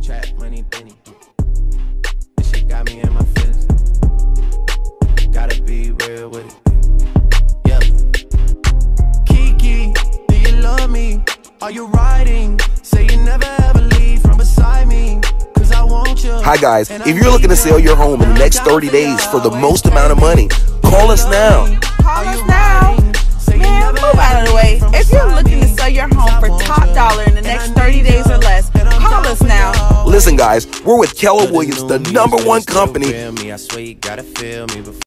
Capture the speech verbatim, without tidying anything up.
Trap money, Benny. This shit got me in my feelings. Gotta be real with it. Yeah. Kiki, do you love me? Are you riding? Say you never ever leave from beside me. Cause I want you. Hi guys, if you're looking to sell your home in the next thirty days for the most amount of money, call us now. Call us now. Man, move out of the way. If you're looking to sell your home for top dollar in the next thirty days or less, call us now. Listen guys, we're with Keller Williams, the number one company. I swear you gotta feel me before